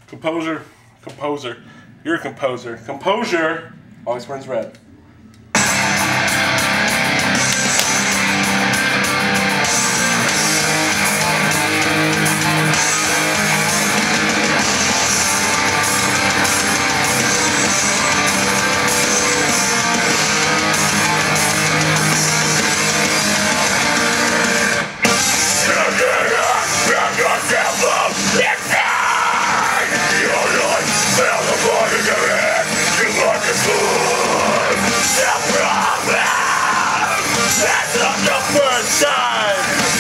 Composure. Composer. You're a composer. Composure always burns red. That's not the first time!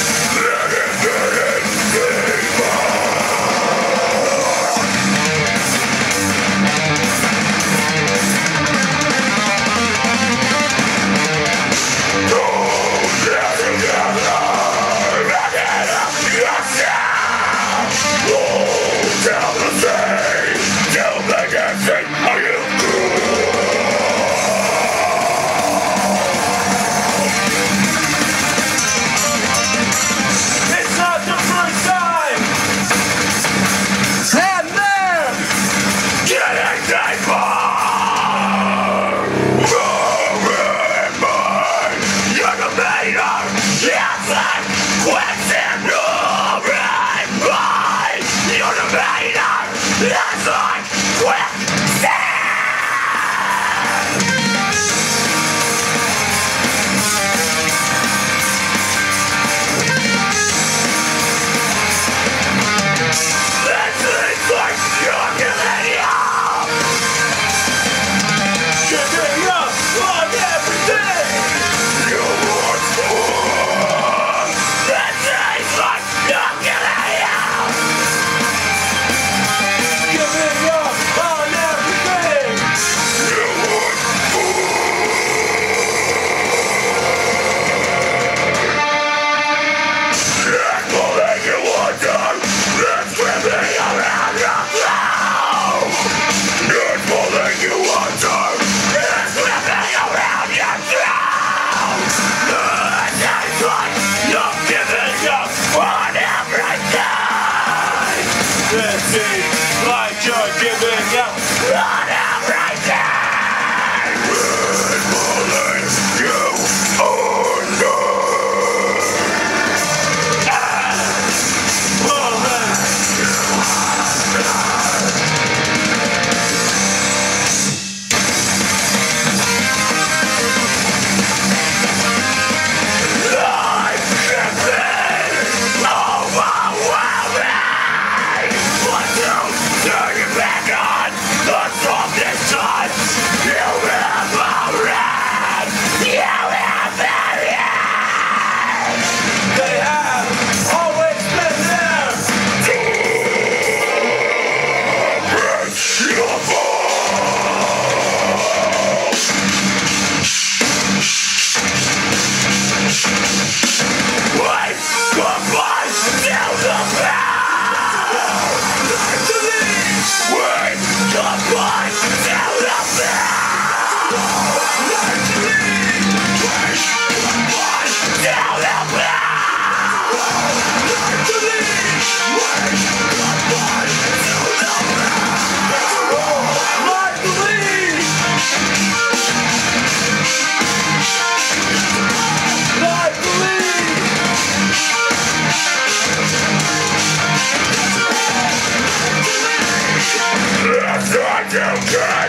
That's like quicksand! That thing's like you're giving up! Giving up on everything! You want more! That thing's like you're giving up! Giving up on everything! You want more! That's more than you want to! That's swimming around your cloud! That's more than you want to! That's swimming around your cloud! That's like you're giving up on everything! This seems like you're giving up on everything! It's pulling you under! That's not okay!